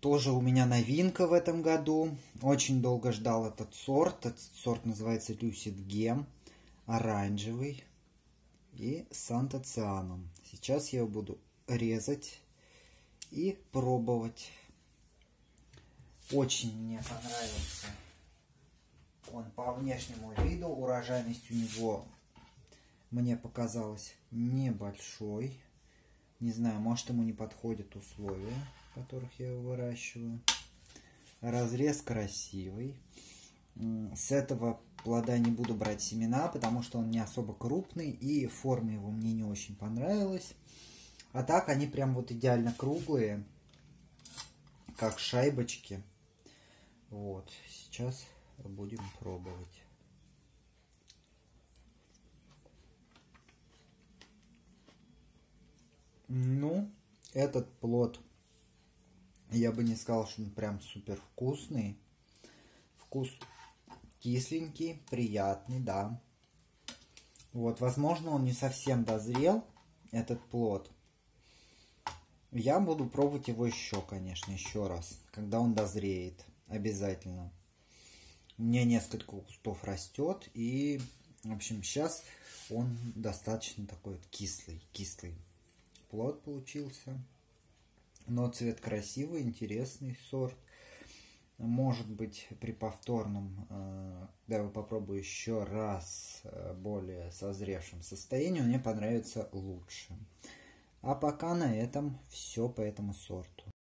тоже у меня новинка в этом году. Очень долго ждал этот сорт. Этот сорт называется Lucid Gem. Оранжевый и с антоцианом. Сейчас я его буду резать и пробовать. Очень мне понравился он по внешнему виду. Урожайность у него мне показалась небольшой. Не знаю, может, ему не подходят условия, в которых я его выращиваю. Разрез красивый. С этого плода не буду брать семена, потому что он не особо крупный, и форма его мне не очень понравилась. А так они прям вот идеально круглые, как шайбочки. Вот, сейчас будем пробовать. Ну, этот плод, я бы не сказал, что он прям супер вкусный. Вкус кисленький, приятный, да. Вот, возможно, он не совсем дозрел, этот плод. Я буду пробовать его еще, конечно, еще раз, когда он дозреет, обязательно. У меня несколько кустов растет, и, в общем, сейчас он достаточно такой вот кислый плод получился. Но цвет красивый, интересный сорт. Может быть, при повторном, когда я попробую еще раз более созревшем состоянии, мне понравится лучше. А пока на этом все по этому сорту.